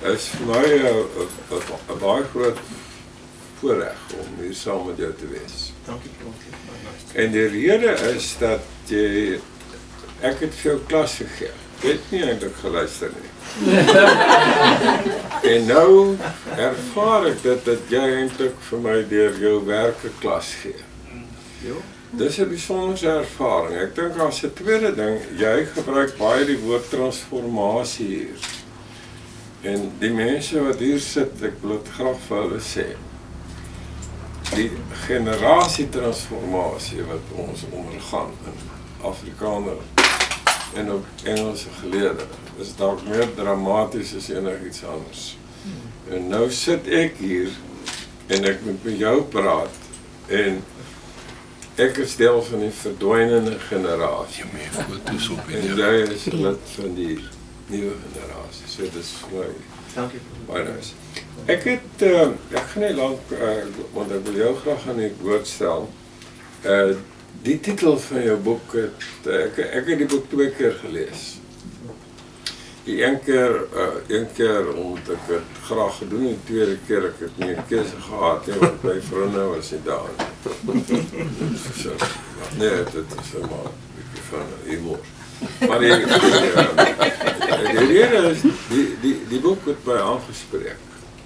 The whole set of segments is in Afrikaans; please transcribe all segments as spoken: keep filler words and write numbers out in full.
is vir my 'n baie groot voorreg om hier saam met jou te wees. Dankie. En die rede is dat jy, ek het vir jou klas gegee. Jy het nie eintlik geluister nie. En nou ervaar ek dit dat jy eintlik vir my deur jou werke klas gee. Dis 'n besondere ervaring. Ek dink as 'n tweede ding, jy gebruik baie die woord transformasie hier. En die mense wat hier sit, ek wil dit graag vir hulle sê. Die generasietransformasie wat ons ondergaan in Afrikaner en ook Engelse geleerde, is dalk meer dramaties as enigiets anders. En nou sit ek hier en ek moet met jou praat en ek is deel van die verdwynende generasie. En jy is lid van die nuwe generasie. So dis vir my baie nice. Ek het, uh, ek gaan nie lang, uh, want ek wil jou graag aan die woord stel. Uh, die titel van jou boek, het, ek, ek het die boek twee keer gelees. Die een keer, uh, een keer omdat ek het graag gedoen, die tweede keer ek het nie 'n keuse gehad, nie, want my vrou nou was nie daar. So, nee, dit is helemaal 'n bietjie van humor. Maar die, die, uh, die rede is, die, die, die boek het my aangespreek.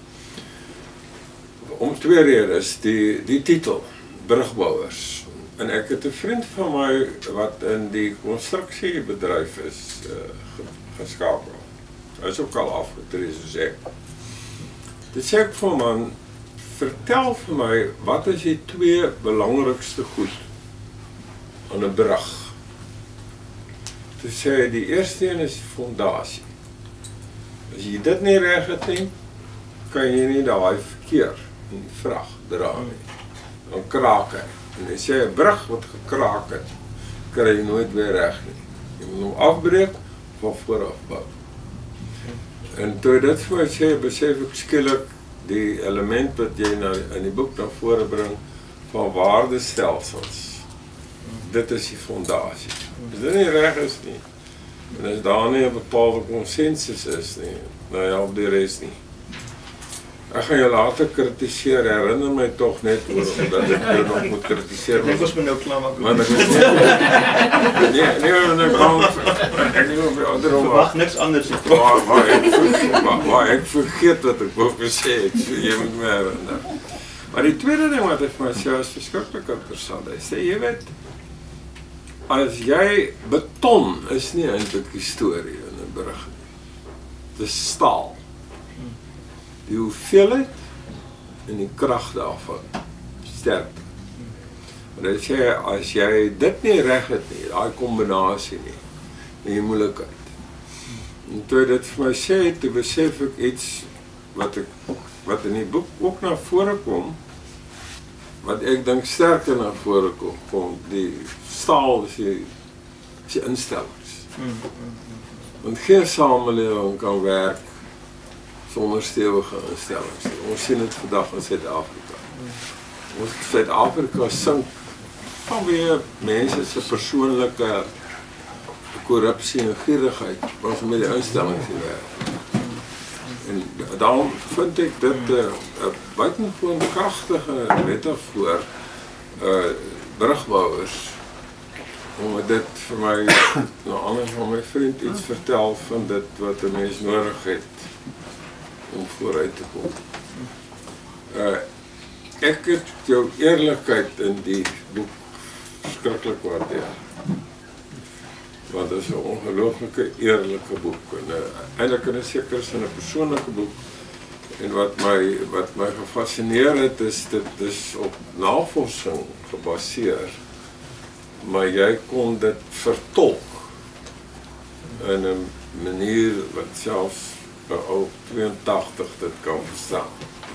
Om twee redes, die, die titel, Brugbouers. En ek het 'n vriend van my wat in die konstruksiebedryf is uh, geskakel. Hy is ook al afgetree soos ek. Dit sê ek vir man, vertel vir my, wat is die twee belangrikste goed aan 'n brug? Toe sê hy, die eerste een is die fondasie. As jy dit nie reg het nie, kan jy nie daai verkeer in die vrag dra nie. Dan kraak hy. En hy sê, 'n brug wat gekraak het, kry jy nooit weer reg nie. Jy moet hom afbreek, van vooraf bou. En toe dit vir my sê, besef ek skielik die element wat jy nou in die boek na vore bring, van waardestelsels. Dit is die fondasie. As dit nie reg is nie, en as daar nie 'n bepaalde konsensus is nie, nou help die res nie. Ek gaan jou later kritiseer, herinner my toch net oor, omdat ek jou nog moet kritiseer. Ek was my nou klaar maak. Want ek is nie, nee, nee, nee, ek nie op die ander om. Verwag niks anders. Waar, waar, ek, waar, waar ek vergeet wat ek wou gesê het, so jy moet my herinner. Maar die tweede ding wat ek vir my sê, is verskriklik interessant. Hy sê, jy weet, as jy, beton is nie eintlik historie in 'n brug nie. Dis staal. Die hoeveelheid en die krag daarvan, sterkte. En hy sê, as jy dit nie reg het nie, daai kombinasie nie, en die moeilikheid. En toe dit vir my sê, toe besef ek iets, wat, ek, wat in die boek ook na vore kom, wat ek dink sterker na vore kom, kom die staal is die, is die instellings. Want geen samelewing kan werk sonder stewige instellings. Ons sien dit vandag in Suid-Afrika. Ons Suid-Afrika sink vanweë mense se persoonlike korrupsie en gierigheid, ons met die instellings nie werk. En daarom vind ek dit 'n uh, buitengewoon kragtige metafoor, uh, brugbouers, omdat dit vir my, nou anders van my vriend iets vertel van dit wat 'n mens nodig het om vooruit te kom. Uh, ek het jou eerlikheid in die boek skrikkelik waardeer. Want dit is 'n ongelooflike eerlike boek. En uh, eintlik in 'n sekere sin 'n persoonlike boek. En wat my wat my gefascineer het is dit is op navorsing gebaseer. Maar jy kon dit vertolk in 'n manier wat selfs 'n ou tweeëntagtig dit kan verstaan.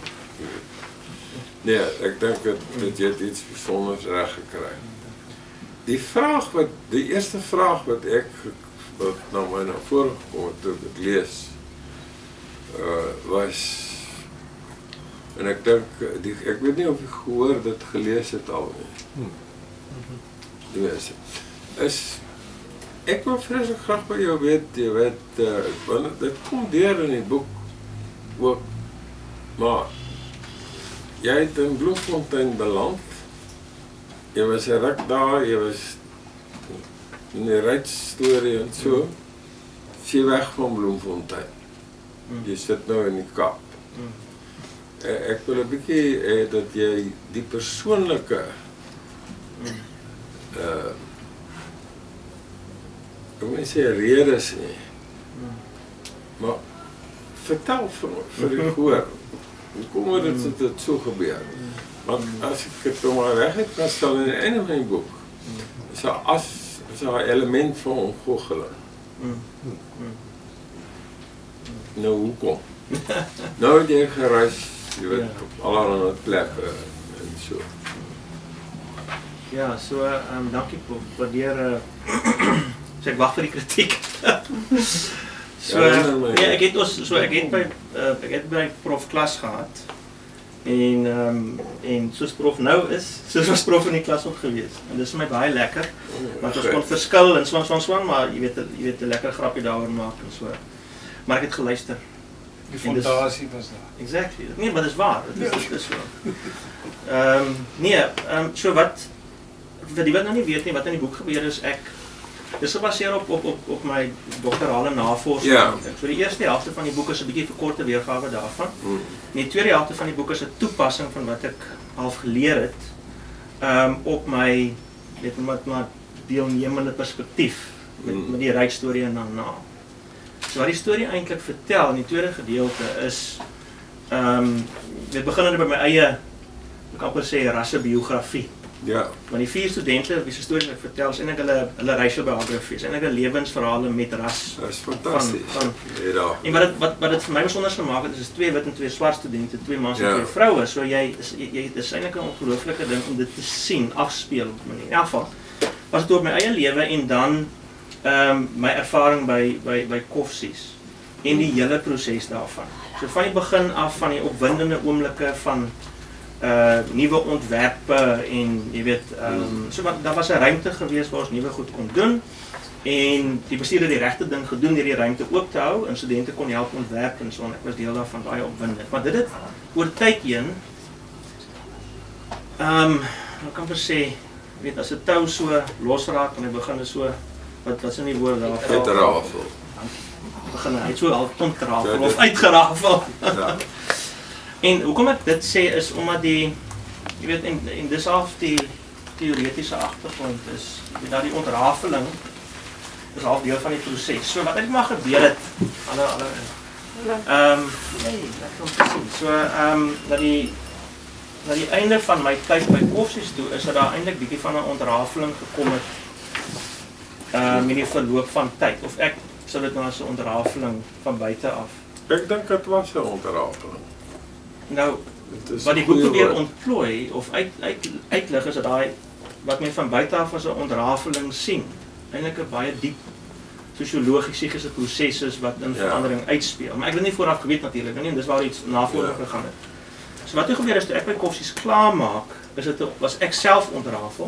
Nee, ek dink dat, dat jy iets bijzonders reg gekry. Die vraag wat, die eerste vraag wat ek, wat nou my na vore gekom het toe ek het lees, uh, was, en ek dink, die, ek weet nie of jy gehoor dit gelees het al nie. Die mense, is, ek wil vreeslik graag by jou weet, jy weet, uh, want dit kom deur in die boek, ook, maar jy het in Bloemfontein beland. Jy was 'n ruk daar, jy was in die reisstorie en so. Jy weg van Bloemfontein. Jy sit nou in die Kaap. Ek wil 'n bietjie hê dat jy die persoonlike uh ek wil nie sê redes nie. Maar vertel vir vir die hoor. Hoe kom het dit dit so gebeur? Want as ek dit om maar weg het kan stel in die einde van die boek, is daar as is daar 'n element van ontgoocheling. Nou hoekom? Nou het jy gereis, jy weet, op allerlei plekke en so. Ja, so, um, dankie vir waardeer, uh, so ek wag vir die kritiek. So, ja, ek het ons, so ek het by, uh, ek het by prof klas gehad, en, um, en soos prof nou is, soos was prof in die klas ook gewees, en dis vir my baie lekker, want ons kon verskil en swang, swang, swang, maar jy weet, jy weet, 'n lekker grapje daaroor maak en so, maar ek het geluister. Die fondasie was daar. Exactly, nee, maar dis waar, dit is, dit is so. Um, nee, um, so wat, vir die wat nou nie weet nie, wat in die boek gebeur is, ek, dis gebaseer op, op, op, op my doktorale navorsing. Ja. So die eerste helfte van die boek is 'n bietjie verkorte weergawe daarvan. Mm. En die tweede helfte van die boek is 'n toepassing van wat ek half geleer het, um, op my, weet met my deelnemende perspektief, met, Mm. met die reisstorie en daarna. So wat die storie eintlik vertel in die tweede gedeelte is, um, dit begin by my eie, ek kan amper sê, rassebiografie. Ja. Want die vier studente wie se storie ek vertel is eintlik hulle hulle reisbiografies, eintlik 'n lewensverhale met ras. Dat is fantasties. Van, van, ja, en wat dit wat wat dit vir my besonder gemaak het, is is twee wit en twee swart studente, twee mans en ja. twee vroue. So jy is jy, jy dis eintlik 'n ongelooflike ding om dit te sien, afspeel op 'n manier. In elk geval was dit oor my eie lewe en dan ehm um, my ervaring by by by Koffsies en die hele proses daarvan. So van die begin af, van die opwindende oomblikke van uh nuwe ontwerpe en jy weet ehm um, so wat daar was 'n ruimte gewees waar ons nuwe goed kon doen en die bestuurder die regte ding gedoen deur die ruimte oop te hou en studente kon help ontwerp en so en ek was deel daarvan, baie opwindend. Maar dit het oor tyd heen ehm um, ek kan vir sê, jy weet as 'n tou so losraak en hy begin so wat wat is in die woord daar? Uitrafel. Begin hy so half ontrafel of uitgerafel. Ja. En hoekom ek dit sê is omdat die, jy weet, en, en dis af die teoretiese agtergrond is, jy weet, die ontrafeling is half deel van die proses. So wat het maar gebeur het, alle, alle, ehm, um, nee, ek kan het sien, so, ehm, um, dat die, na die einde van my tyd by Koffsies toe, is dat daar eintlik bietjie van 'n ontrafeling gekom het, ehm, um, in die verloop van tyd, of ek sou dit nou as 'n ontrafeling van buite af. Ek dink dit was 'n ontrafeling. Nou, wat die boek probeer ontplooi of uit, uit, uitlig is dat daai wat men van buite af as 'n ontrafeling sien, eintlik 'n baie diep sosiologiese proses is wat in verandering ja. uitspeel. Maar ek het nie vooraf geweet natuurlik nie, en dis waar iets navorsing ja. gegaan het. So wat toe gebeur is toe ek by Koffsies klaarmaak, is dit was ek self ontrafel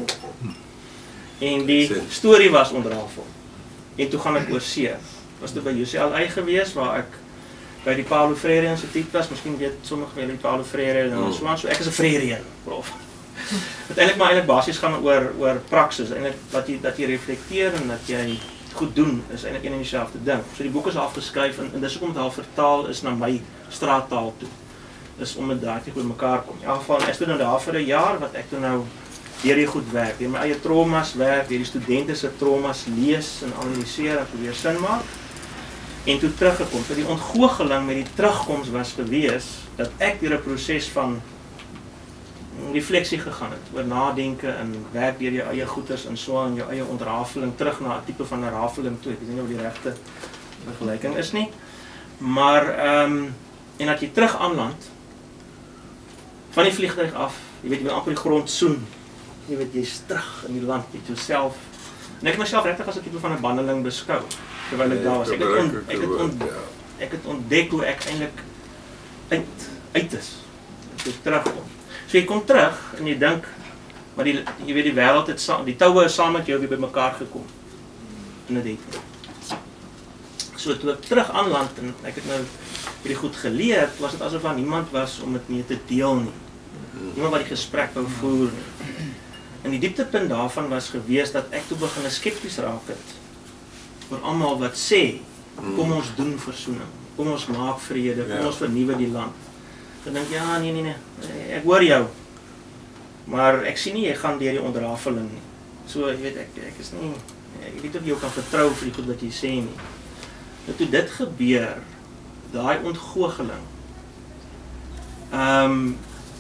en die storie was ontrafel. En toe gaan ek oor see. Was toe by U C L I gewees waar ek by die Paulo Freire Instituut was, miskien weet sommige van julle die Paulo Freire en oh. so aan, so ek is 'n Freirian, prof. Wat eintlik maar eintlik basies gaan oor oor praksis, eintlik dat jy dat jy reflekteer en dat jy goed doen is eintlik een en dieselfde ding. So die boek is afgeskryf en, en dis hoekom dit al vertaal is na my straattaal toe. Dis om dit daardie goed mekaar kom. In elk geval, ek het nou daar vir 'n jaar wat ek toe nou deur die goed werk, deur my eie traumas werk, deur die studente se traumas lees en analiseer en probeer sin maak. En toe teruggekom. So die ontgoocheling met die terugkoms was gewees dat ek deur 'n proses van refleksie gegaan het, oor nadenke en werk deur jou eie goeders en so en jou eie ontrafeling terug na 'n tipe van 'n rafeling toe. Ek weet nie of die regte vergelyking is nie. Maar ehm um, en dat jy terug aanland van die vliegtuig af, jy weet jy wil amper die grond soen. Jy weet jy's terug in die land met jouself. En ek het myself regtig as 'n tipe van 'n bandeling beskou terwyl ek daar was. Ek het on, ek het on, ek het ontdek hoe ek eintlik uit uit is. Ek het terugkom. So jy kom terug en jy dink, maar die jy weet die wêreld het saam, die toue is saam met jou weer bymekaar gekom. En dit het. So toe ek terug aanland en ek het nou hierdie goed geleerd, was dit asof daar niemand was om dit mee te deel nie. Niemand wat die gesprek wou voer nie. En die dieptepunt daarvan was gewees dat ek toe begin skepties raak het oor almal wat sê, kom ons doen versoening, kom ons maak vrede, kom Ja. ons vernuwe die land. Dan dink ek, ja, nee, nee, nee, ek hoor jou, maar ek sien nie, jy gaan deur die ontrafeling nie. So, jy weet, ek, ek is nie, ek weet of jy jou kan vertrou vir die goed wat jy sê nie. En toe dit gebeur, daai ontgoocheling, um,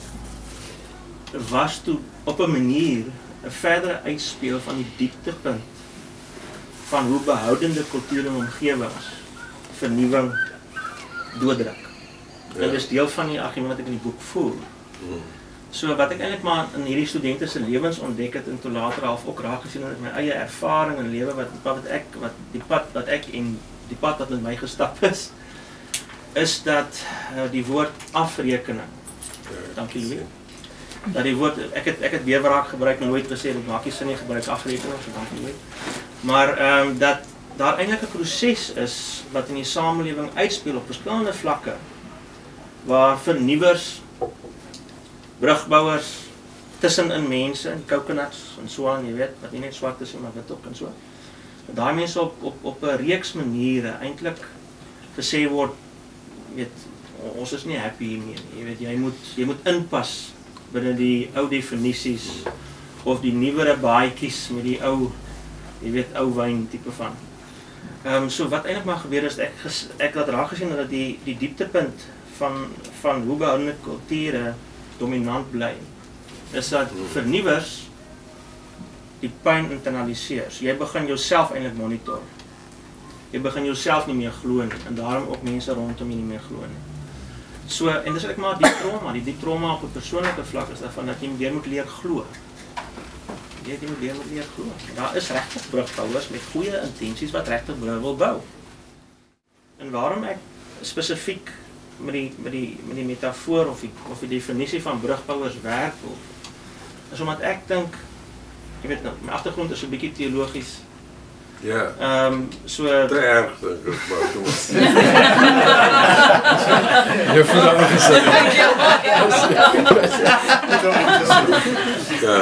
was toe op 'n manier 'n verdere uitspeel van die dieptepunt van hoe behoudende kultuur en omgewings vernuwing dooddruk. Ja. Dit is deel van die argument wat ek in die boek voer. Hmm. So wat ek eintlik maar in hierdie studente se lewens ontdek het en toe later half ook raak gesien het met my eie ervaring en lewe wat wat ek wat die pad wat ek en die pad wat met my gestap is, is dat uh, die woord afrekening. Ja, dankie Louis. Dat die woord ek het ek het weerwraak gebruik en nooit gesê dit maak nie sin nie, gebruik afrekening, so dankie Louis. Maar ehm um, dat daar eintlik 'n proses is wat in die samelewing uitspeel op verskillende vlakke waar vernuwers, brugbouers, tussenin mense, coconuts en so aan, jy weet, wat nie net swart is nie, maar wit ook en so. Daai mense op op op 'n reeks maniere eintlik gesê word, weet, ons is nie happy hiermee nie. Jy weet, jy moet jy moet inpas binne die ou definisies of die nuwere baadjies met die ou, jy weet, ou wyn tipe van. Ehm um, so wat eintlik maar gebeur is ek ges, ek het raak gesien dat die die dieptepunt van van hoe behoudende kulture dominant bly. Is dat vernuwers die pyn internaliseer. So jy begin jouself eintlik monitor. Jy begin jouself nie meer glo nie en daarom ook mense rondom jou nie meer glo nie. So en dis ek maar die trauma, die die trauma op 'n persoonlike vlak is daarvan dat jy weer moet leer glo. Jy moet weer moet leer glo. Daar is regtig brugbouers met goeie intensies wat regtig brug wil bou. En waarom ek spesifiek met die met die met die metafoor of die of die definisie van brugbouers werk wil, is omdat ek dink, jy weet nou, my agtergrond is 'n bietjie teologies. Ja. Ehm um, so te erg dink ek maar toe. Jy voel daar aangesit. Ja.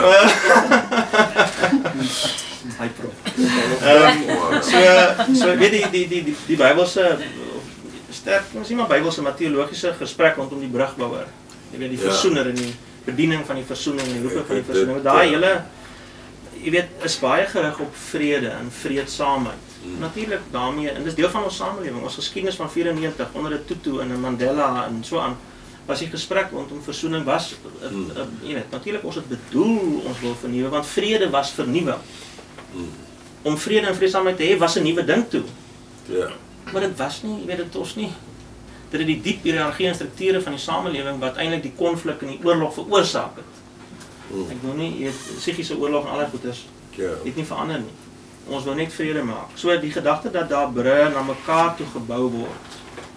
Hy prof. Ehm so so weet die die die die, die Bybelse sterk, ons sien maar Bybelse maar teologiese gesprek rondom die brugbouer. Jy weet die Ja. versoener en die bediening van die versoening en die roeping van die versoening. Daai hele jy weet is baie gerig op vrede en vreedsaamheid. Hmm. Natuurlik daarmee en dis deel van ons samelewing. Ons geskiedenis van vyrennegentig onder 'n Tutu en 'n Mandela en so aan was die gesprek rondom versoening was hmm. uh, uh, jy weet natuurlik ons het bedoel ons wil vernuwe want vrede was vernuwing. Hmm. Om vrede en vreedsaamheid te hê was 'n nuwe ding toe. Ja. Maar dit was nie, jy weet dit ons nie. Dit het die diep hiërargie en strukture van die samelewing wat eintlik die konflik en die oorlog veroorsaak het. Hmm. Ek wil nie, jy weet, psigiese oorlog en al die goeders, ja. het nie verander nie. Ons wil net vrede maak. So die gedagte dat daar brûe na mekaar toe gebou word,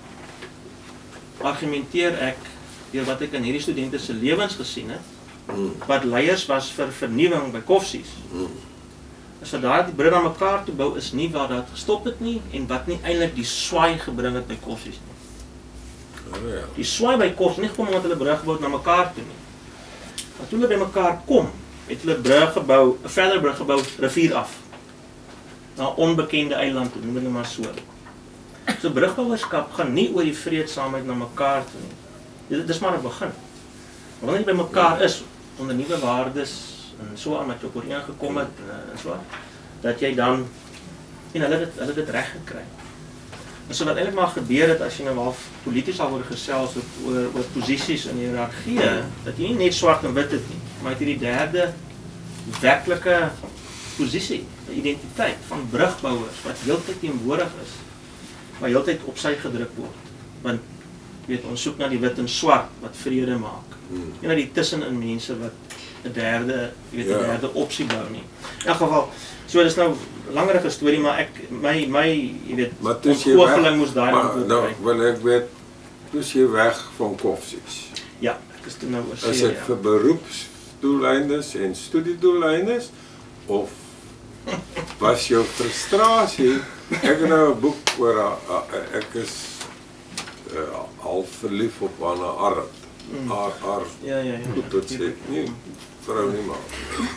argumenteer ek deur wat ek in hierdie studente se lewens gesien het, hmm. wat leiers was vir vernuwing by Koffsies. Hmm. As so daai die brûe na mekaar toe bou is nie waar dit gestop het nie en wat nie eintlik die swaai gebring het by Koffsies nie. Oh, ja. Die swaai by Koffsies nie kom omdat hulle brûe gebou het na mekaar toe nie. Maar toe hulle by mekaar kom, het hulle brug gebou, 'n verder brug gebou rivier af. Na 'n onbekende eiland toe, noem dit maar so. So brugbouerskap gaan nie oor die vreedsaamheid na mekaar toe nie. Dit is maar 'n begin. Maar wanneer jy by mekaar is onder nuwe waardes en so aan wat jy ooreengekom het en so, dat jy dan en hulle dit hulle dit reg gekry. En so wat eintlik maar gebeur het as jy nou half polities sal word gesels oor oor, oor posisies in hiërargie, dat jy nie net swart en wit het nie, maar jy het die derde werklike posisie, identiteit van brugbouers wat heeltyd teenwoordig is, maar heeltyd op sy gedruk word. Want jy weet ons soek na die wit en swart wat vrede maak. Hmm. En na die tussenin mense wat 'n derde, jy weet 'n ja. derde opsie bou nie. In elk geval, so dis nou 'n langerige storie, maar ek my my jy weet ontgoocheling moes daai dan kom. Nou, wel ek weet dis jy weg van Koffsies. Ja, ek is toe nou oor. Is dit ja. vir beroepsdoeleindes en studiedoeleindes of was jou frustrasie? Ek het nou 'n boek oor ek is uh, al verlief op Anna Arendt. Mm. Ar, ar, Ja, ja, ja. goed dat sê, nie, vrou nie maar.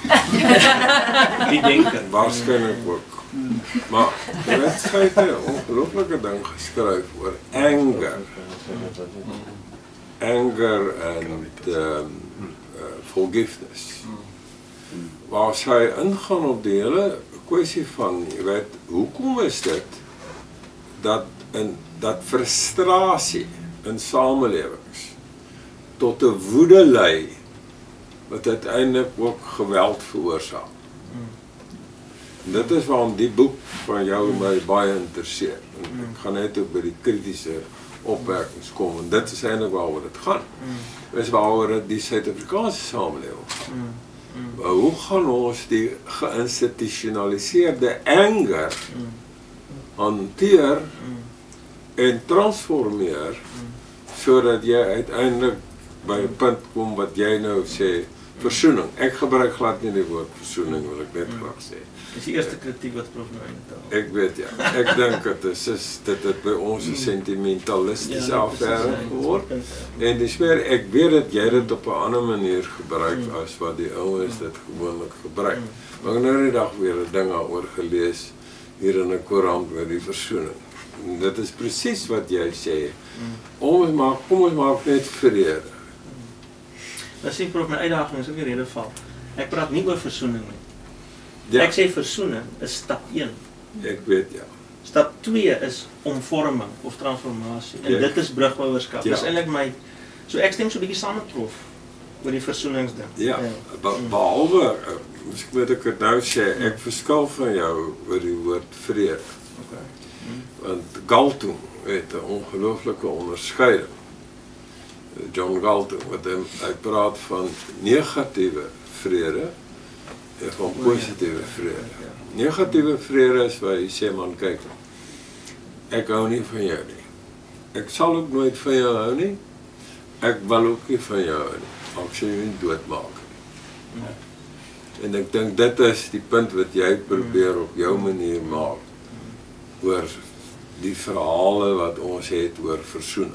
Die denken. Waarschijnlijk ook. Maar jy weet, sy het 'n ongelooflike ding geskryf oor anger. Anger and um, uh, forgiveness. Waar sy ingaan op die hele kwessie van, jy weet, hoekom is dit dat in dat frustrasie in samelewings tot 'n woede lei wat uiteindelik ook geweld veroorsaak. En dit is waarom die boek van jou my baie interesseer. En ek gaan net ook by die kritiese opmerkings kom en dit is eintlik waaroor dit gaan. Dit is waaroor dit die Suid-Afrikaanse samelewing gaan. Maar hoe gaan ons die geïnstitusionaliseerde anger hanteer en transformeer sodat jy uiteindelik by 'n punt kom wat jy nou sê versoening. Ek gebruik glad nie die woord versoening, wil ek net graag sê. Dis die eerste kritiek wat prof nou intel. Ek weet ja. Ek dink dit is, is dit het by ons 'n sentimentalistiese affære geword. En dis meer ek weet dat jy dit op 'n ander manier gebruik as wat die ouens dit gewoonlik gebruik. Maar ek het nou die dag weer 'n ding daaroor gelees hier in 'n koerant oor die versoening. En dit is presies wat jy sê. Ons maak kom ons maak net vrede. Dan sien prof my uitdaging is ook die rede val. Ek praat nie oor versoening nie. Ja, Ek sê versoening is stap een. ek weet ja. Stap twee is omvorming of transformasie. En Ja. dit is brugbouerskap. Ja. Dis eintlik my so ek stem so 'n bietjie saam met prof oor die versoeningsding. Ja, be behalwe uh, ek moet ek het nou sê ek verskil van jou oor die woord vrede. Okay. Want Galtung het 'n ongelooflike onderskeiding. John Galtung wat hy, hy praat van negatiewe vrede en van positiewe vrede. Negatiewe vrede is waar jy sê man kyk, ek hou nie van jou nie. Ek sal ook nooit van jou hou nie. Ek wil ook nie van jou hou nie. Ek sal jou nie doodmaak nie. En ek dink dit is die punt wat jy probeer op jou manier maak oor die verhale wat ons het oor versoening.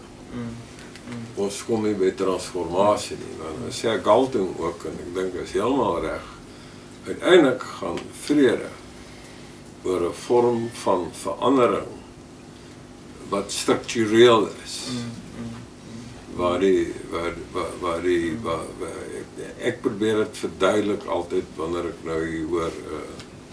Ons kom nie by transformasie nie, want ons sê Galtung ook, en ek dink is heeltemal reg. Uiteindelik gaan vrede oor 'n vorm van verandering wat struktureel is. Waar die waar waar, waar die waar, waar, ek probeer dit verduidelik altyd wanneer ek nou hier hoor uh,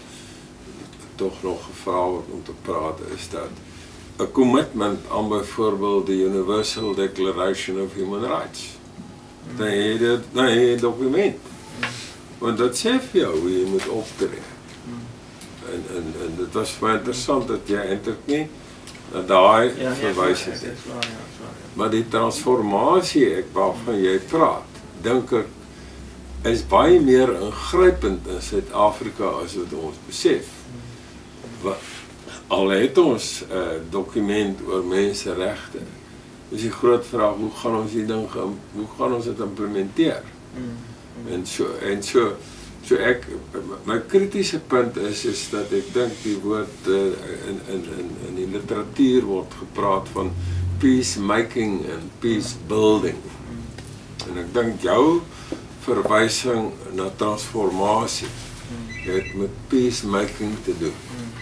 tog nog gevra word om te praat is dat 'n commitment aan byvoorbeeld die Universal Declaration of Human Rights. Dan het dit dan het jy 'n dokument. Want dat sê vir jou hoe jy moet optree. En en en dit was baie interessant dat jy eintlik nie na daai Ja, verwys het. Dis waar, ja, dis waar. Ja. Maar die transformasie ek waarvan jy praat, dink ek is baie meer ingrypend in Suid-Afrika as wat ons besef. Wat, al het ons 'n uh, dokument oor menseregte, is die groot vraag hoe gaan ons die ding hoe gaan ons dit implementeer? Mm. En so en so so ek my kritiese punt is is dat ek dink die woord uh, in in in in die literatuur word gepraat van peacemaking en peace building. En ek dink jou verwysing na transformasie het met peacemaking te doen.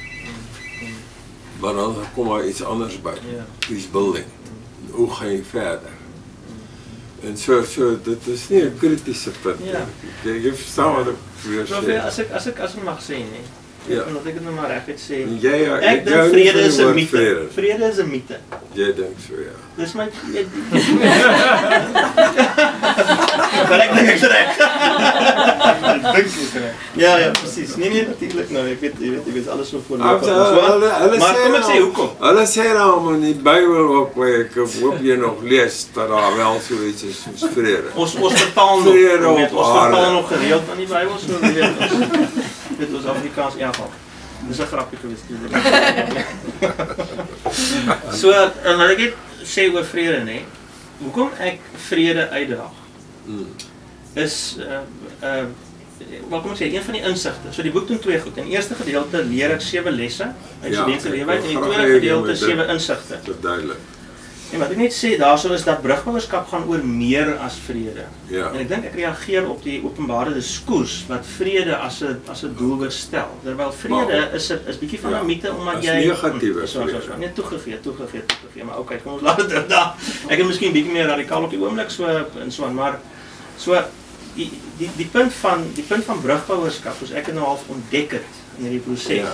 Maar dan kom daar iets anders by. Peace building. Hoe gaan jy verder? En so so dit is nie 'n kritiese punt nie. Ja. Jy, jy verstaan wat ek probeer Prof, sê. as ek as ek as ek mag sê nie. Ja. En dat ek dit nou maar reguit sê. Jy Ek dink hou nie vrede van die is 'n woord mite. vrede. Vrede is 'n mite. Jy dink so ja. Dis my Maar ek dink ek's reg. Ja, ja, presies. Nee nee, natuurlik nou. Ek weet jy weet jy weet alles so voorloop. Maar kom ek sê hoekom? Hulle sê nou in die Bybel ook waar ek hoop jy nog lees dat daar wel so iets is soos vrede. Ons ons vertaal nog. Vrede op Weet, ons aarde. vertaal nog gereeld aan die Bybel so weet ons. Dit was Afrikaans in elk geval. Dis 'n grappie geweest. So en wat ek net sê oor vrede nê. Hoekom ek vrede uitdraag Hmm. is uh uh wat kom ek sê, een van die insigte. So die boek doen twee goed. In die eerste gedeelte leer ek sewe lesse uit Ja, studente ek lewe wil uit en die graag tweede hê jy gedeelte moet sewe dit insigte. Verduidelik. En wat ek net sê daarso is dat brugbouerskap gaan oor meer as vrede. Ja. En ek dink ek reageer op die openbare diskurs wat vrede as 'n as 'n doelwit stel. Terwyl vrede Maar, is 'n is bietjie van 'n ja, mite omdat as jy negatiewe so so so vrede. net toegegee, toegegee, toegegee, maar okay, kom ons laat dit daar. Ek is miskien bietjie meer radikaal op die oomblik so in so aan, maar so die die die punt van die punt van brugbouerskap, soos ek het nou half ontdek het in hierdie proses, Ja.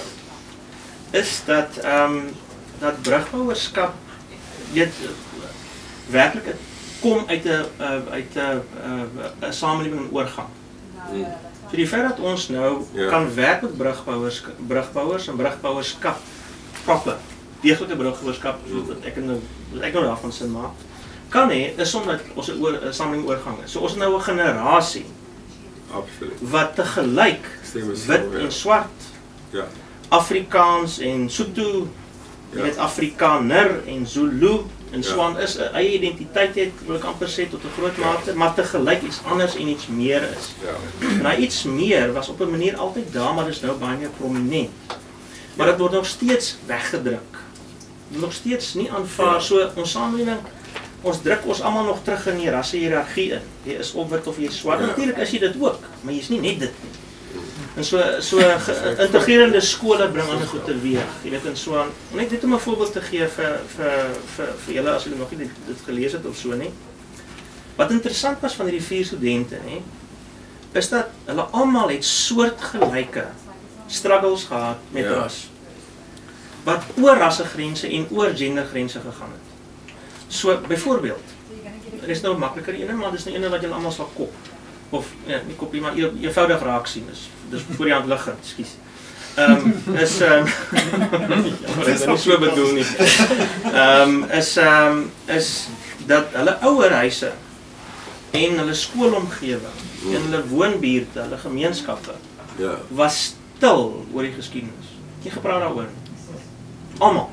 is dat ehm um, dat brugbouerskap weet werklik het kom uit 'n uh, uit 'n uh, 'n samelewing in oorgang. Hmm. So die feit dat ons nou Ja. kan werk met brugbouers brugbouers en brugbouerskap proper deeglike brugbouerskap soos wat ek nou wat ek nou daarvan sin maak kan hê is omdat ons 'n oor 'n samelewing oorgang is. So ons het nou 'n generasie Absoluut. wat te gelyk Stem is wit so, ja. en swart, Ja. Afrikaans en Sotho, jy Ja. weet Afrikaner en Zulu en Ja. so aan is 'n eie identiteit het, wil ek amper sê tot 'n groot mate, maar te gelyk iets anders en iets meer is. Ja. En daai iets meer was op 'n manier altyd daar, maar is nou baie meer prominent. Maar dit word nog steeds weggedruk. Nog steeds nie aanvaar. Ja. So ons samelewing, ons druk ons almal nog terug in die rasse-hiërargie in. Jy is of wit of jy is swart. Ja. Natuurlik is jy dit ook, maar jy's nie net dit nie. En so so geïntegreerde skole bring ander goed teweeg. Jy weet en so aan. Net net om 'n voorbeeld te gee vir vir vir vir julle as julle nog nie dit, dit gelees het of so nie. Wat interessant was van hierdie vier studente, nê, is dat hulle almal het soortgelyke struggles gehad met Ja. ras. Wat oor rassegrense en oor gendergrense gegaan het. So byvoorbeeld, er is nou makliker ene, maar dis nou ene wat julle almal sal kop. Of ja, nie kopie maar e eenvoudig raak sien is. Dis voor die hand liggend, ekskuus. Ehm um, is ehm um, ja, dit is nie so bedoel nie. Ehm um, is ehm um, is dat hulle ouerhuise en hulle skoolomgewing en hulle woonbuurte, hulle gemeenskappe Ja. was stil oor die geskiedenis. Nie gepraat daaroor nie. Almal.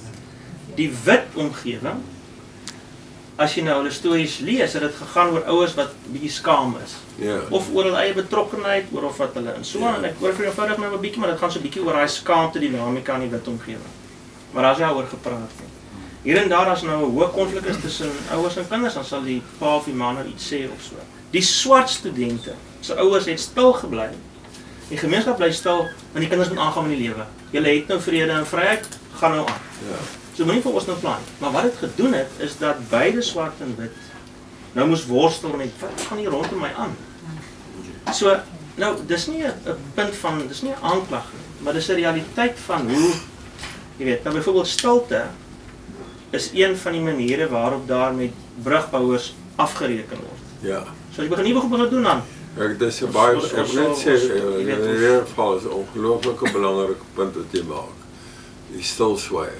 Die wit omgewing, as jy nou hulle stories lees, het dit gegaan oor ouers wat bietjie skaam is. Ja. Of oor hulle eie betrokkenheid, oor of wat hulle in so aan, en ek hoor vir eenvoudig nou 'n bietjie, maar dit gaan so 'n bietjie oor daai skaamte dinamika in die wit omgewing. Maar daar's nie daaroor gepraat nie. Hier en daar as nou 'n hoë konflik is tussen ouers en kinders, dan sal die pa of die ma nou iets sê of so. Die swart studente, se ouers het stil gebly. Die gemeenskap bly stil, want die kinders moet aangaan met die lewe. Julle het nou vrede en vryheid, gaan nou aan. Ja. So moenie vir ons nou plan. Maar wat dit gedoen het, is dat beide swart en wit nou moes worstel met wat gaan hier rondom my aan. So, nou, dis nie 'n punt van, dis nie 'n aanklag nie, maar dis 'n realiteit van hoe, jy weet, nou byvoorbeeld stilte is een van die maniere waarop daar met brugbouers afgereken word. Ja. So as jy begin nie begin doen dan. Ek dis 'n baie Ons- ek ons- wil net ons- sê ons- eh, jy in weet, ons- hierdie geval is 'n ongelooflike belangrike punt wat jy maak. Die stilswye.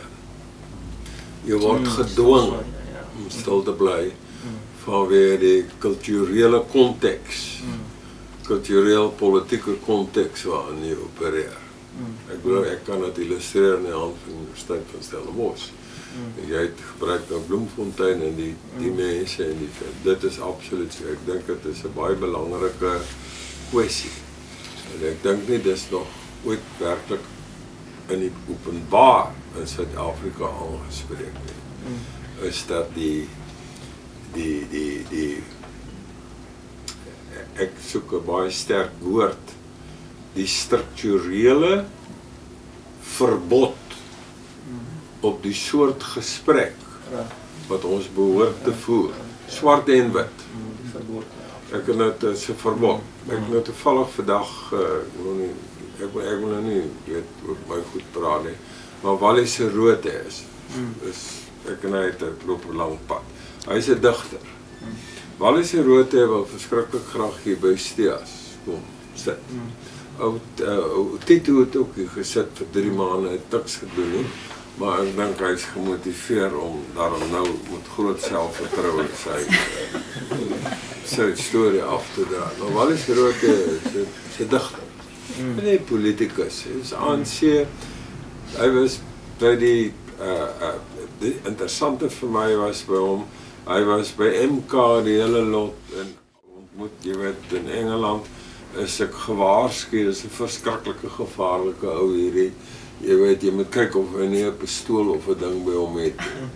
Jy word Mm, gedwing so, ja, ja. om stil te bly vanweë die kulturele konteks, kultureel politieke konteks waarin jy opereer. Ek bedoel ek kan dit illustreer in die hand van die Universiteit van Stellenbosch. Jy het gebruik nou Bloemfontein en die die mense en die dit is absoluut so. Ek dink dit is 'n baie belangrike kwessie. En ek dink nie dis nog ooit werklik in die openbaar in Suid-Afrika aangespreek nie. Is dat die die die die ek soek 'n baie sterk woord, die strukturele verbod op die soort gesprek wat ons behoort te voer, swart en wit. Ek het dit as 'n verbod. Ek het nou toevallig vandag uh, ek wil nie ek wil ek wil nou nie weet oor my goed praat nie, maar Wally se Rote is is ek en hy het 'n loop 'n lang pad. Hy's 'n digter. Wally se Rote wil verskriklik graag hier by Steas kom sit. Ou ou Tito het ook hier gesit vir drie maande, het niks gedoen nie. Maar ek dink hy is gemotiveer om daarom nou met groot selfvertroue sy sy storie af te dra. Nou Wally se Rote is 'n digter. Mm. Hy is politikus. Hy is A N C. Hy was by die uh uh die interessante vir my was by hom. Hy was by M K die hele lot en ontmoet, jy weet, in Engeland is ek gewaarsku, is 'n verskriklike gevaarlike ou hierdie. Jy weet, jy moet kyk of hy nie 'n pistool of 'n ding by hom het.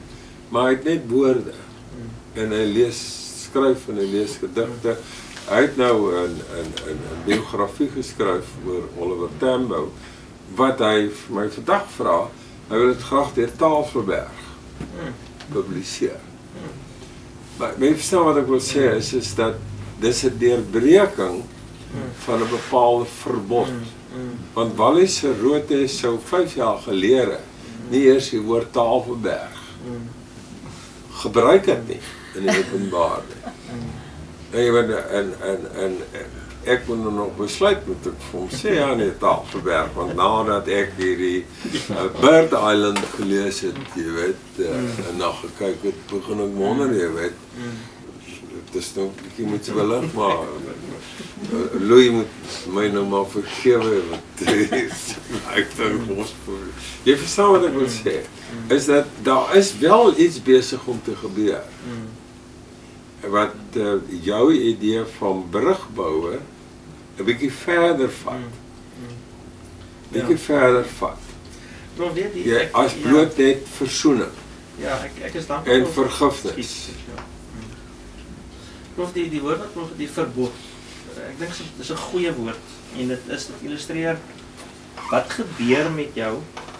maar hy het net woorde. En hy lees, skryf en hy lees gedigte. Hy het nou 'n 'n 'n 'n biografie geskryf oor Oliver Tambo, wat hy vir my vandag vra, hy wil dit graag deur Tafelberg publiseer. Maar men verstaan wat ek wil sê is, is dat dis 'n deurbreking van 'n bepaalde verbod. Want Wallis se Rote sou vyf jaar gelede nie eers die woord Tafelberg gebruik het nie in die openbaar nie. En, en, en, en, en ek moet nog besluit moet ek vir hom sê ja nee Tafelberg, want nadat ek hierdie uh, Bird Island gelees het, jy weet, uh, en na gekyk het, begin ek wonder, jy weet, het is nou bietjie moet se willig, maar uh, Louis moet my nou maar vergewe, want ek dink ons, jy verstaan wat ek wil sê, is dat daar is wel iets besig om te gebeur. Wat uh, jou idee van brugbouwe 'n bietjie verder vat. 'n Bietjie ja. verder vat. Prof, weet jy, ja, as bloot ja. net versoening. Ja, ek ek is dankbaar en vergifnis. Ja. Prof, die die woord wat prof die verbod. Ek dink dit is 'n goeie woord en dit is dit illustreer wat gebeur met jou.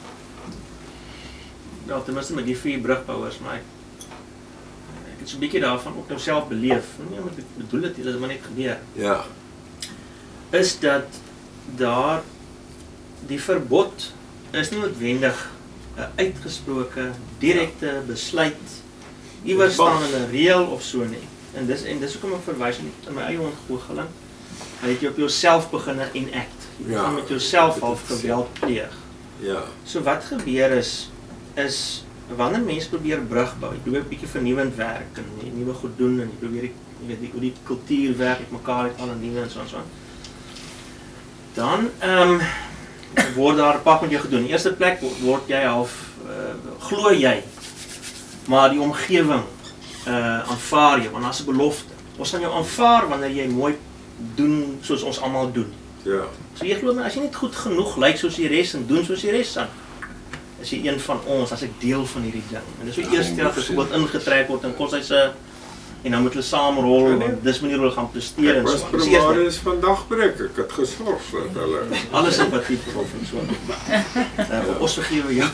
Nou, ten minste met die vier brugbouers, maar ek ek het so 'n bietjie daarvan ook nou self beleef. Nee, maar ek bedoel dit, dit is maar net gebeur. Ja. Is dat daar die verbod is nie noodwendig 'n uitgesproke direkte besluit iewers staan in 'n reël of so nie. En dis en dis hoekom ek verwys in, in my eie ontgoocheling. Jy het jy op jouself begin enact. Jy begin ja, met jouself half geweld pleeg. Ja. So wat gebeur is is wanneer mense probeer brug bou, jy probeer 'n bietjie vernuwend werk en jy nuwe goed doen en jy probeer jy weet die hoe die kultuur werk met mekaar het al 'n nuwe en so en so. Dan ehm um, word daar 'n pak met jou gedoen. In die eerste plek word jy half uh, glo jy, maar die omgewing uh, aanvaar jy, want daar's 'n belofte. Ons gaan jou aanvaar wanneer jy mooi doen soos ons almal doen. Ja. So jy glo my, as jy net goed genoeg lyk soos die res en doen soos die res dan is jy een van ons, as ek deel van hierdie ding. En dis hoe eers keer as wat ingetrek word in koshuise en dan moet hulle saam rol, ja, want dis manier hulle gaan presteer en so. Ek was primaris vandag breek, ek het gesorg dat hulle alle simpatie prof en so. Uh, ons vergewe jou.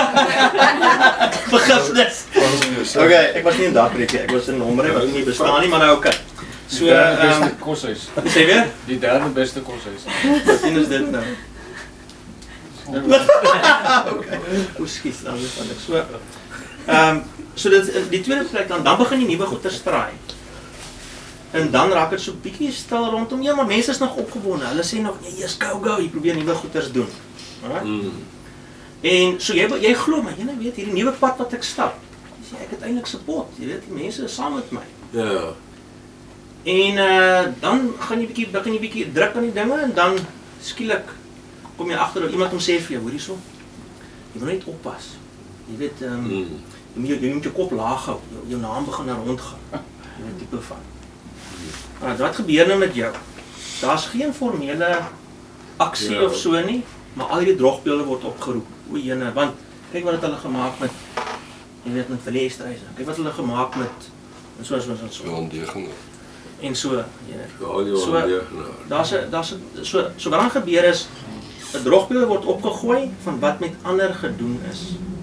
Vergifnis. Okay, ek was nie in dagbreek nie, ek was in Hombre wat nie bestaan nie, maar nou okay. So, die derde beste um, koshuis. Sê weer? Die derde beste koshuis. Wat sien is dit nou? Okay. Hoe skies dan van ek so. Ehm um, so dit die tweede plek dan dan begin die nuwe goeie straai. En dan raak dit so bietjie stil rondom jou, maar mense is nog opgewonde. Hulle sê nog nee, jy's go go, jy probeer nuwe goeders doen. Alraai. Mm. En so jy jy glo my, jy nou weet hierdie nuwe pad wat ek stap. Jy sê ek het eintlik support, jy weet die mense is saam met my. Ja. En uh, dan gaan jy bietjie begin jy bietjie druk aan die dinge en dan skielik kom jy agter dat iemand hom sê vir jou, hoor hierso. Jy moet net oppas. Jy weet ehm um, mm. jy, moet, jy moet jou kop laag hou. Jou, jou naam begin na rond gaan. Jy weet tipe van. Maar wat gebeur nou met jou? Daar's geen formele aksie ja. of so nie, maar al die drogbeelde word opgeroep. O jene, want kyk wat het hulle gemaak met jy weet met verleesreise. Kyk wat hulle gemaak met en so so so. Ja, ondeugende. En so, jy weet. Ja, ja, ondeugende. Daar's 'n daar's 'n so so wat dan gebeur is 'n drogbeeld word opgegooi van wat met ander gedoen is.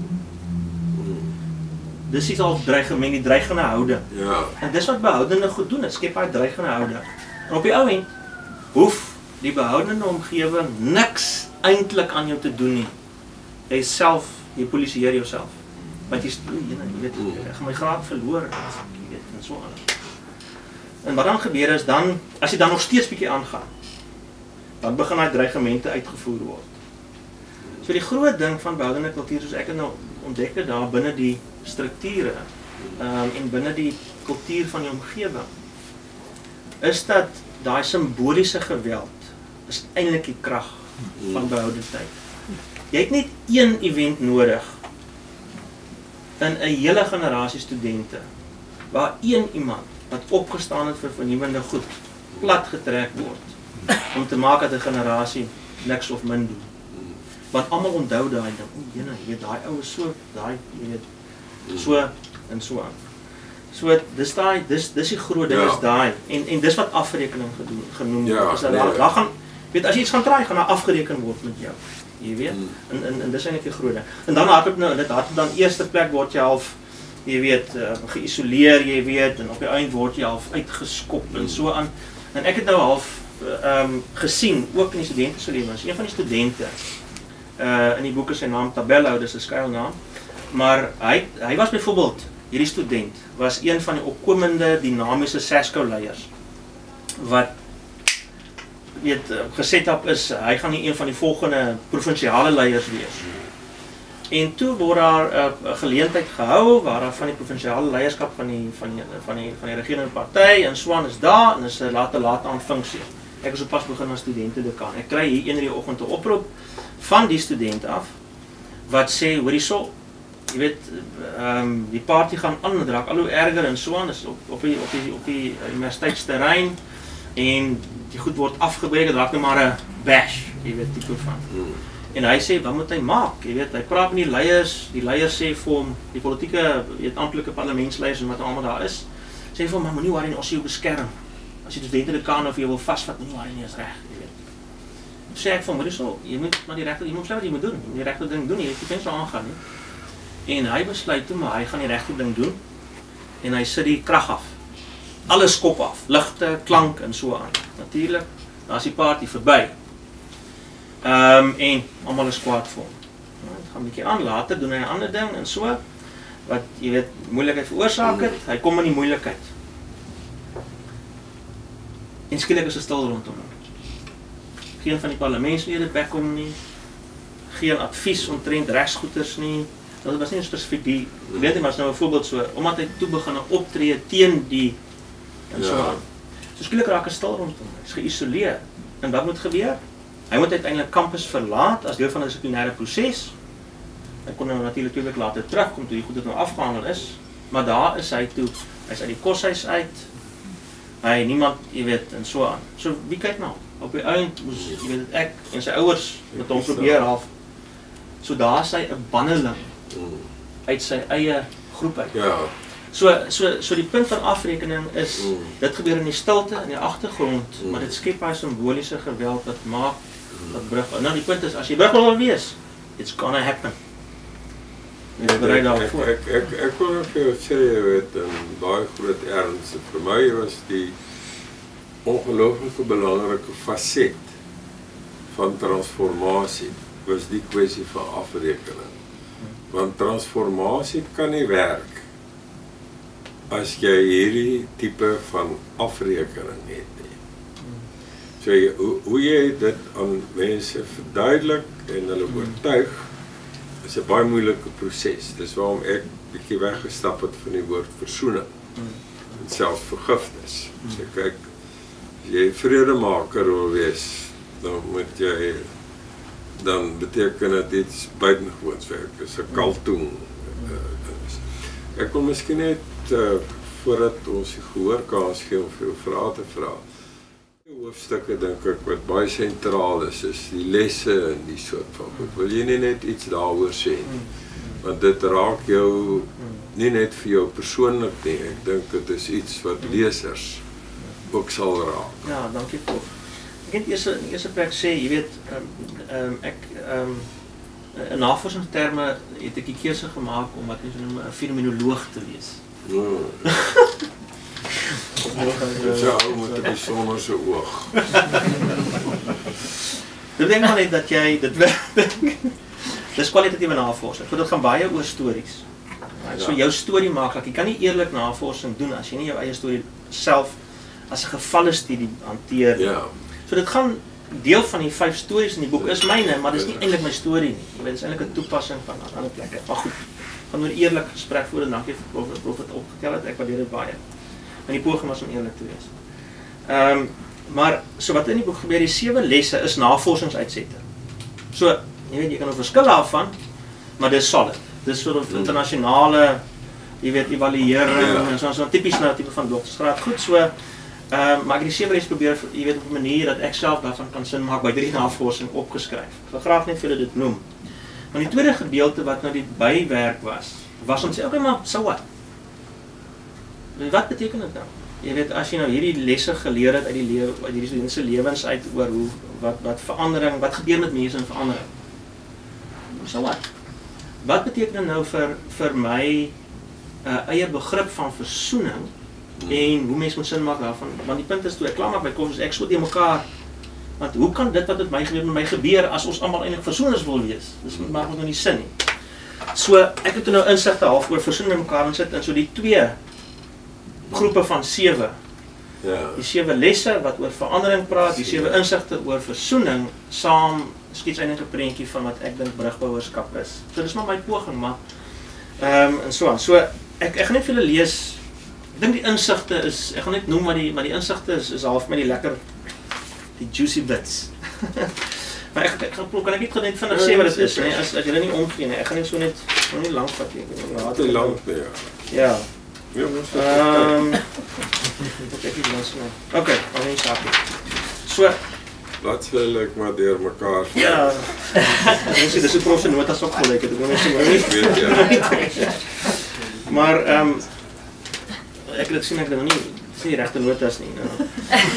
Dis is al dreigement, die dreigende houding. Ja. En dis wat behoudende goed doen, dit skep daai dreigende houding. En op die ou end hoef die behoudende omgewing niks eintlik aan jou te doen nie. Jy self, jy polisieer jouself. Want jy jy weet, ek gaan my graad verloor, jy weet, en so aan. En wat dan gebeur is dan as jy dan nog steeds bietjie aangaan, dan begin daai dreigemente uitgevoer word. So die groot ding van behoudende kultuur soos ek het nou ontdek het daar binne die strukture um, en binne die kultuur van die omgewing is dat daai simboliese geweld is eintlik die krag van behoudendheid. Jy het net een event nodig in 'n hele generasie studente waar een iemand wat opgestaan het vir vernuwende goed plat getrek word om te maak dat 'n generasie niks of min doen. Want almal onthou daai ding. O, jene, jy weet daai ou is so, daai jy weet so en so aan. So dis daai dis dis die groot ding Ja. is daai en en dis wat afrekening gedoen genoem Ja, word. Is dat nee. daar daar gaan weet as jy iets gaan kry, gaan daar afgereken word met jou. Jy weet. Mm. En en en dis eintlik die groot ding. En dan hardloop nou dit hardloop dan eerste plek word jy half jy weet uh, geïsoleer, jy weet en op die eind word jy half uitgeskop mm. en so aan. En ek het nou half ehm um, gesien ook in die studente se lewens. Een van die studente uh in die boek is sy naam Tabello, dis 'n skuilnaam. Maar hy hy was byvoorbeeld hierdie student was een van die opkomende dinamiese SESCO leiers wat weet geset op is hy gaan nie een van die volgende provinsiale leiers wees. En toe word daar 'n uh, geleentheid gehou waar daar van die provinsiale leierskap van die van die van die van die regerende party en Swan is daar en is 'n later later aan funksie. Ek is sopas begin as studente dekaan. Ek kry hier een in die oggend 'n oproep van die studente af wat sê hoor hierso jy weet ehm um, die party gaan aan met raak al hoe erger en so aan is op op die op die op die universiteitsterrein en die goed word afgebreek, dit raak nou maar 'n bash, jy weet tipe van. Hmm. En hy sê wat moet hy maak? Jy weet, hy praat met die leiers, die leiers sê vir hom, die politieke, weet amptelike parlementsleiers en wat almal daar is, sê vir hom, maar moenie worry nie, ons sê jou beskerm. As jy studente dekaan of jy wil vasvat, moenie worry nie, is reg, jy weet. Toe sê ek vir hom, hoor so, jy moet maar die regte, jy moet besluit wat jy moet doen, jy moet die regte ding doen, jy het nie so aangaan nie. En hy besluit toe, maar hy gaan die regte ding doen en hy sit die krag af. Alles kop af, ligte, klank en so aan. Natuurlik, dan is die party verby. Ehm um, en almal is kwaad vir hom. Nou, dit gaan 'n bietjie aan, later doen hy 'n ander ding en so wat jy weet moeilikheid veroorsaak het. Hy kom in die moeilikheid. En skielik is dit stil rondom hom. Geen van die parlementslede bek hom nie. Geen advies omtrent regsgoeders nie. Dat was nie spesifiek die, weet jy, maar is nou 'n voorbeeld so, omdat hy toe begin optree teen die en so aan. So skielik raak hy stil rondom hom. Hy's geïsoleer. En wat moet gebeur? Hy moet uiteindelik kampus verlaat as deel van 'n dissiplinêre proses. Hy kon nou natuurlik twee weke later terugkom toe die goed nou afgehandel is, maar daar is hy toe, hy's uit die koshuis uit. Hy niemand, jy weet, en so aan. So wie kyk nou? Op die eind moes jy weet ek en sy ouers met hom probeer half. So daar is hy 'n banneling uit sy eie groep uit. Ja. So so so die punt van afrekening is Mm. dit gebeur in die stilte in die agtergrond, Mm. maar dit skep baie simboliese geweld wat maak dat brug. Nou die punt is as jy brug wil wees, it's gonna happen. Jy is bereid Ek, daarvoor. ek, ek, ek wil nog vir jou sê, jy weet, in baie groot erns, vir my was die ongelooflike belangrike faset van transformasie, was die kwessie van afrekening. Want transformasie kan nie werk as jy hierdie tipe van afrekening het nie. So jy, hoe, hoe jy dit aan mense verduidelik en hulle oortuig, is 'n baie moeilike proses. Dis waarom ek bietjie weggestap het van die woord versoening en selfs vergifnis. So kyk, as jy vredemaker wil wees, dan moet jy dan beteken dit iets buitengewoons werk. Dis 'n kaltoen. Ek wil miskien net uh, voordat ons die gehoorkans gee om vir jou vrae te vra. Die hoofstukke dink ek wat baie sentraal is, is die lesse en die soort van goed. Wil jy nie net iets daaroor sê nie? Want dit raak jou nie net vir jou persoonlik nie. Ek dink dit is iets wat lesers ook sal raak. Ja, dankie tog. Ek het eers in eerste plek sê, jy weet, ehm um, um, ek ehm um, in navorsingsterme het ek die keuse gemaak om wat ons noem 'n fenomenoloog te wees. Oh. Dit sou met 'n besonderse oog. Ek dink maar net dat jy dit dis kwalitatiewe navorsing. Want dit gaan baie oor stories. Right? So jou storie maak, like, jy kan nie eerlik navorsing doen as jy nie jou eie storie self as 'n gevalle studie hanteer. Ja. So dit gaan deel van die vyf stories in die boek is myne, maar dis nie eintlik my storie nie. Jy weet, dis eintlik 'n toepassing van ander plekke. Maar goed, gaan oor eerlik gesprek voer en dankie vir prof prof het opgetel het. Ek waardeer dit baie. En die poging was om eerlik te wees. Ehm um, maar so wat in die boek gebeur, die sewe lesse is navorsingsuitsette. So, jy weet jy kan 'n verskil daarvan, maar dis solid. Dis soort of internasionale, jy weet, evaluering ja. en so so 'n tipies nou tipe van doktorsgraad. Goed, so ehm um, maar ek het die sewe lesse probeer, jy weet, op 'n manier dat ek self daarvan kan sin maak by drie navorsing opgeskryf. Ek wil graag net vir julle dit noem. Maar die tweede gedeelte wat nou die bywerk was, was om sê, okay, maar so wat? wat beteken dit nou? Jy weet, as jy nou hierdie lesse geleer het uit die lewe, uit hierdie studente se lewens uit oor hoe wat wat verandering, wat gebeur met mense in verandering. So wat? Wat beteken dit nou vir vir my uh, eie begrip van versoening en hoe mense moet sin maak daarvan? Want die punt is toe ek klaar maak by kom, is ek so te mekaar. Want hoe kan dit wat met my gebeur met my gebeur as ons almal eintlik versoeners wil wees? Dis maak nog nie sin nie. So ek het nou insigte half oor versoening met mekaar insit en so die twee groepe van sewe. Ja. Die sewe lesse wat oor verandering praat, die sewe insigte oor versoening saam skets eintlik 'n prentjie van wat ek dink brugbouerskap is. So dis maar my poging, maar ehm um, en so aan. So ek ek gaan net vir julle lees. Ek dink die insigte is ek gaan net noem maar die maar die insigte is is half met die lekker die juicy bits. Maar ek ek gaan kan ek net net vinnig sê wat dit is, nee, as as julle nie omgee nie. Ek gaan net so net so nie lank vat nie. Laat dit lank nee. Ja. Ehm okay, dan is dit. So laat hulle maar deur mekaar. Ja. Dis dis 'n prof se notas ook gelyk het. Ek wil net sê maar nie. Maar ehm um, ek het sien ek het nog nie sê regte notas nie. Nou.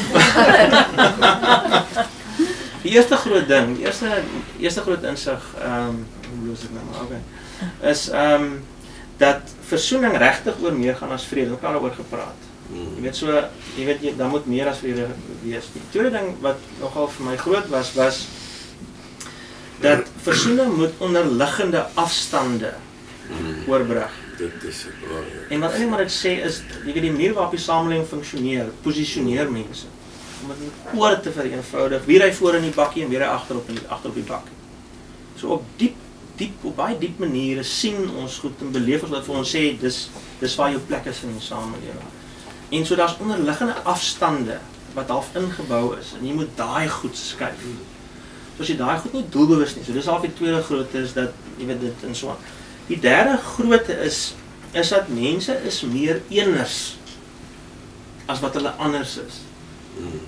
Die eerste groot ding, die eerste eerste groot insig, ehm um, hoe los ek nou maar okay. Is ehm um, dat versoening regtig oor meer gaan as vrede. Ons het daaroor gepraat. Mm. Jy weet so, jy weet jy, dan moet meer as vrede wees. Die tweede ding wat nogal vir my groot was was dat versoening moet onderliggende afstande mm. oorbrug. Dit is belangrik. En wat eintlik maar ek sê is, jy weet die manier waarop die samelewing funksioneer, posisioneer mense. Om dit oor te vereenvoudig, wie ry voor in die bakkie en wie ry agterop in die agterop die bakkie. So op diep diep op baie diep maniere sien ons goed en beleef ons wat vir ons sê dis dis waar jou plek is in die samelewing. En so daar's onderliggende afstande wat half ingebou is en jy moet daai goed skuif. So as jy daai goed nie doelbewus nie. So dis half die tweede grootte is dat jy weet dit en so aan. Die derde grootte is is dat mense is meer eeners as wat hulle anders is. Hmm.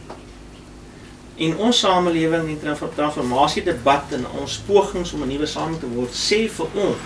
En ons samelewing en transformasie debat en ons pogings om 'n nuwe samelewing te word sê vir ons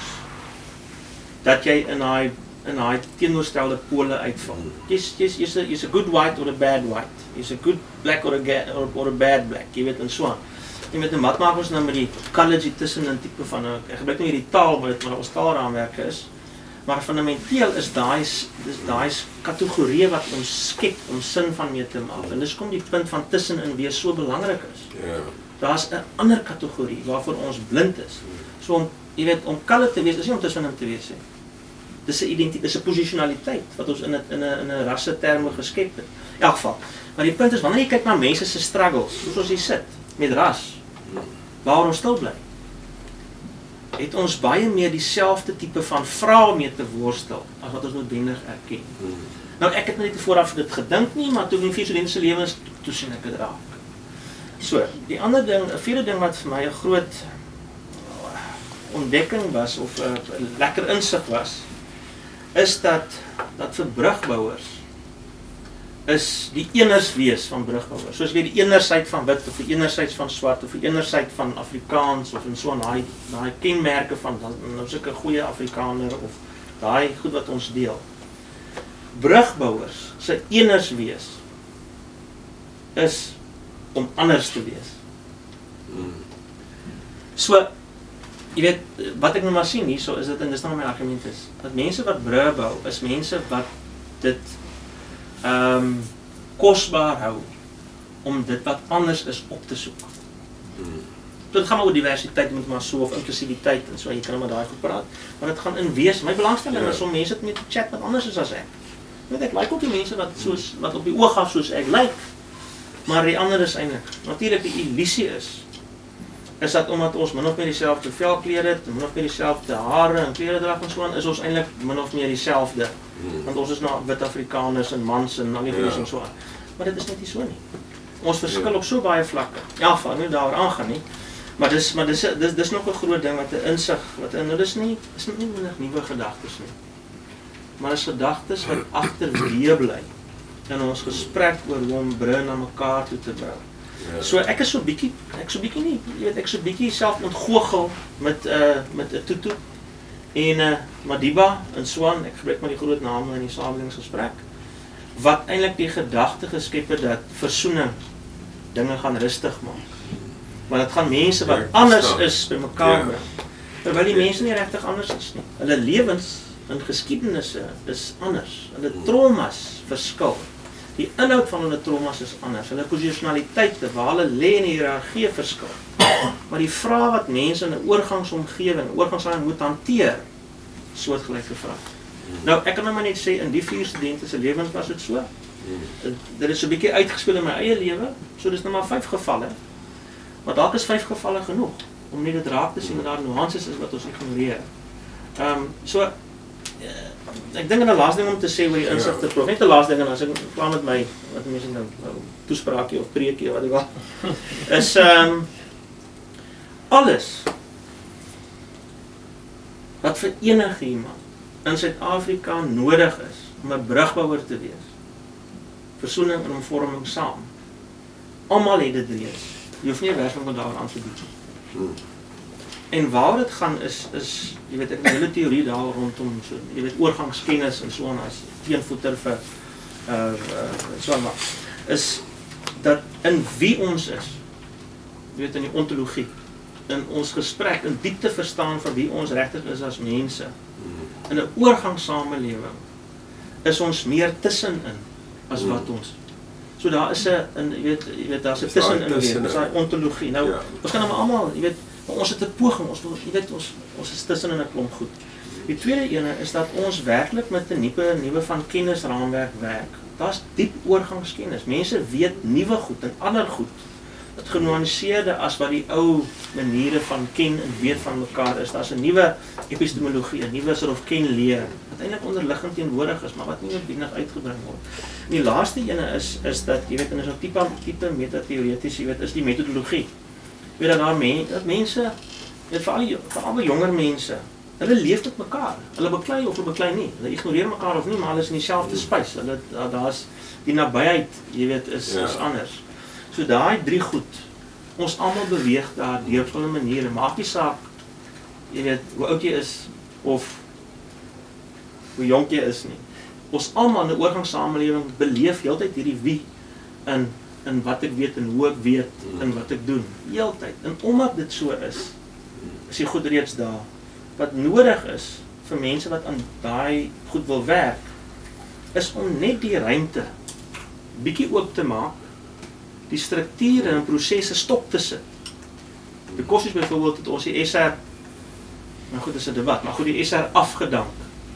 dat jy in daai in daai teenoorgestelde pole uitval. Jy's jy's jy's 'n jy's 'n good white or a bad white. Jy's 'n good black or a or, or a bad black. Jy weet en so aan. Jy met 'n wat maak ons nou met die college tussen 'n tipe van 'n ek gebruik nie hierdie taal maar dit maar ons taalraamwerke is. Maar fundamenteel is daai dis daai kategorieë wat ons skep om sin van mee te maak. En dis kom die punt van tussenin wees so belangrik is. Ja. Daar's 'n ander kategorie waarvoor ons blind is. So om jy weet om kalle te wees is nie om tussenin te wees nie. Dis 'n identiteit, dis 'n posisionaliteit wat ons in 'n in 'n in 'n rasse terme geskep het. In elk geval. Maar die punt is wanneer jy kyk na mense se struggles, soos ons hier sit met ras, waar ons stil bly. Het ons baie meer dieselfde tipe van vrae mee te worstel as wat ons noodwendig erken. Hmm. Nou ek het net nie vooraf dit gedink nie, maar toe ek in vier studente se lewens toe sien ek dit raak. So, die ander ding, 'n vierde ding wat vir my 'n groot ontdekking was of 'n lekker insig was, is dat dat vir brugbouers is die eners wees van brugbouers. Soos jy die enersheid van wit of die enersheid van swart of die enersheid van Afrikaans of en so aan daai daai kenmerke van nou sulke goeie Afrikaner of daai goed wat ons deel. Brugbouers se eners wees is om anders te wees. So jy weet wat ek nou maar sien hierso is dit en dis nou my argument is dat mense wat brûe bou is mense wat dit ehm um, kosbaar hou om dit wat anders is op te soek. Hmm. Dit gaan maar oor diversiteit moet maar so of inklusiwiteit en so jy kan maar daai goed praat, maar dit gaan in wees. My belangstelling ja. is om mense met te chat wat anders is as ek. Weet ek like ook die mense wat soos wat op die oog af soos ek lyk. Like, maar die ander is eintlik natuurlik die illusie is is dat omdat ons min of meer dieselfde velkleur het, min of meer dieselfde hare en klere dra en so aan, is ons eintlik min of meer dieselfde. Hmm. Want ons is nou wit Afrikaners en mans en al die goeie en so aan. Maar dit is net nie so nie. Ons verskil ja. op so baie vlakke. Ja, van nie daaroor aangaan nie. Maar dis maar dis dis dis nog 'n groot ding wat 'n insig wat in nou dis nie is nie net nuwe gedagtes nie. Maar dis gedagtes wat agterweë bly in ons gesprek oor hoe om brûe na mekaar toe te bring. Ja. So ek is so bietjie ek so bietjie nie, jy weet ek so bietjie self ontgoochel met 'n uh, met 'n Tutu en 'n uh, Madiba en Swan. Ek gebruik maar die groot name in die samelingsgesprek. wat eintlik die gedagte geskep het dat versoening dinge gaan rustig maak. Want dit gaan mense wat Ja, anders verstaan. is bymekaar Ja. bring. Terwyl die mense nie regtig anders is nie. Hulle lewens en geskiedenisse is anders. Hulle traumas verskil. Die inhoud van hulle traumas is anders. Hulle posisionaliteite waar hulle lê in die hiërargie verskil. Maar die vrae wat mense in 'n oorgangsomgewing, oorgangsomgewing moet hanteer, soortgelyke vrae. Nou, ek kan nou maar net sê in die vier studente se lewens was dit so. Dit is 'n bietjie uitgespeel in my eie lewe, so dis nou maar vyf gevalle. Maar dalk is vyf gevalle genoeg om net dit raak te sien dat daar nuances is wat ons ignoreer. Ehm um, so uh, ek dink 'n laaste ding om te sê oor die insigte prof. Net 'n laaste ding en as ek klaar met my wat mense nou toespraakie of preekie wat ek wil is ehm um, alles wat vir enige iemand in Suid-Afrika nodig is om 'n brugbouer te wees. Versoening en omvorming saam. Almal het dit reeds. Jy hoef nie 'n werking van daar aan te bied nie. Hmm. En waar dit gaan is is jy weet ek 'n hele teorie daar rondom so jy weet oorgangskennis en so aan as teenvoeter vir uh, uh so maar is dat in wie ons is. Jy weet in die ontologie, in ons gesprek in diepte verstaan van wie ons regtig is as mense. In 'n oorgangssamelewing is ons meer tussenin as wat ons. So daar is 'n jy weet jy weet daar's 'n tussenin weer, dis daai ontologie. Nou ja. Ons gaan nou almal, jy weet, ons het 'n poging, ons wil jy weet ons ons is tussenin 'n klomp goed. Die tweede ene is dat ons werklik met 'n nuwe nuwe van kennisraamwerk werk. Daar's diep oorgangskennis. Mense weet nuwe goed en ander goed. Dit genuanceerde as wat die ou maniere van ken en weet van mekaar is. Daar's 'n nuwe epistemologie, 'n nuwe soort of kenleer wat eintlik onderliggend teenwoordig is, maar wat nie noodwendig uitgebring word. En die laaste ene is is dat jy weet en is 'n tipe tipe metateoreties, jy weet, is die metodologie. Jy weet dat daar mense, dat mense, weet veral veral jonger mense, hulle leef met mekaar. Hulle beklei of hulle beklei nie. Hulle ignoreer mekaar of nie, maar hulle is in dieselfde spys. Hulle daar's die nabyheid, jy weet, is ja. is anders. So daai drie goed, ons almal beweeg daar deur op 'n manier, maak nie saak, jy weet, hoe oud jy is, of hoe jonk jy is nie. Ons almal in 'n oorgangssamelewing beleef heeltyd hierdie wie, in, in wat ek weet, en hoe ek weet, en wat ek doen, heeltyd. En omdat dit so is, is die goed reeds daar. Wat nodig is, vir mense wat aan daai goed wil werk, is om net die ruimte, bietjie oop te maak, die strukture en prosesse stop te sit. Die kosties byvoorbeeld het ons die S R, nou goed, is 'n debat, maar goed, die S R afgedank.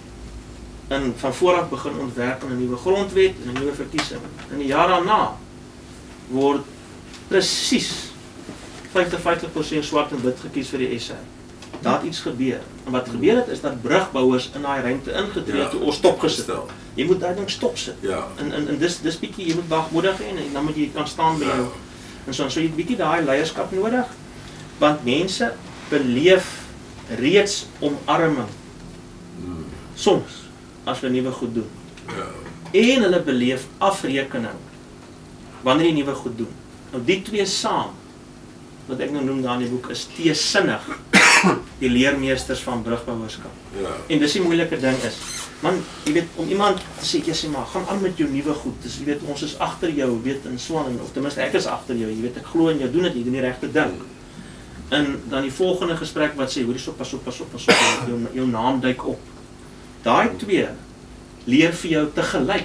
En van vooraf begin ontwerp aan 'n nuwe grondwet en 'n nuwe verkiesing. In die jaar daarna word presies vyftig vyftig persent swart en wit gekies vir die S R. Daar het iets gebeur. En wat gebeur het is dat brugbouers in daai ruimte ingetree het, ja, toe ons stopgesit het. Jy moet daai ding stop sit. Ja. En en en dis dis bietjie jy moet wagmoedig hê en dan moet jy kan staan by jou. En so so jy het bietjie daai leierskap nodig want mense beleef reeds omarming. Hmm. Soms as hulle nuwe goed doen. Ja. En hulle beleef afrekening wanneer jy nuwe goed doen. Nou die twee saam wat ek nou noem daar in die boek is teesinnig. Die leermeesters van brugbouerskap. Ja. En dis die moeilike ding is. Man, jy weet om iemand te sê jy sê maar gaan aan met jou nuwe goed. Dis jy weet ons is agter jou, weet in Swan of ten minste ek is agter jou. Jy weet ek glo in jou, doen dit, jy doen die regte ding. En dan die volgende gesprek wat sê hoorie so pas op, pas op, pas op, jou, jou naam duik op. Daai twee leer vir jou te gelyk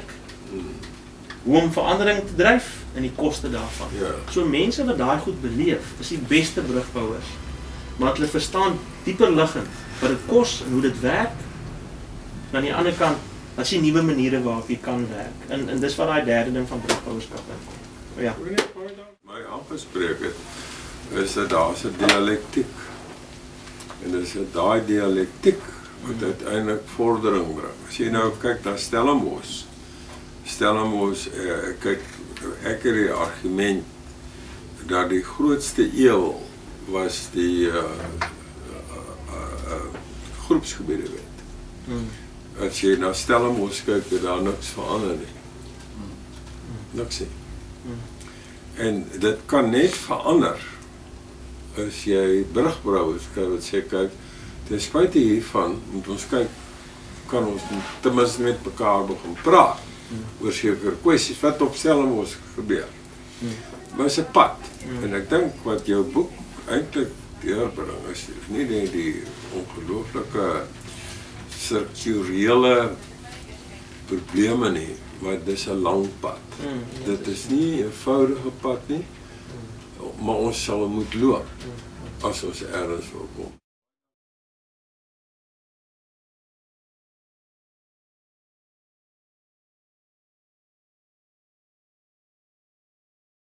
hoe om verandering te dryf en die koste daarvan. Ja. So mense wat daai goed beleef, is die beste brugbouers. Maar hulle verstaan dieper liggend wat dit kos en hoe dit werk. En aan die ander kant, wat is die nuwe maniere waarop jy kan werk. En en dis wat daai derde ding van brugbouerskap is. Ja. My aangespreek het is dat daar's 'n dialektiek. En dis daai dialektiek wat uiteindelik vordering bring. As jy nou kyk na Stellenbosch. Stellenbosch eh, kyk ek het die argument dat die grootste eel was die uh, uh, uh, uh, groepsgebiede wet. Hmm. As jy na Stellenbosch kyk, het daar niks verander nie. Hmm. Niks nie. Hmm. En dit kan net verander as jy brugbouers kan wat sê kyk, ten spyte hiervan moet ons kyk, kan ons ten minste met mekaar begin praat. oor sekere kwessies wat op Stellenbosch gebeur. Maar is 'n pad. En ek dink wat jou boek eintlik deurbring is nie net die ongelooflike strukturele probleme nie, maar dis 'n lang pad. Dit is nie 'n eenvoudige pad nie, maar ons sal moet loop as ons ergens wil kom.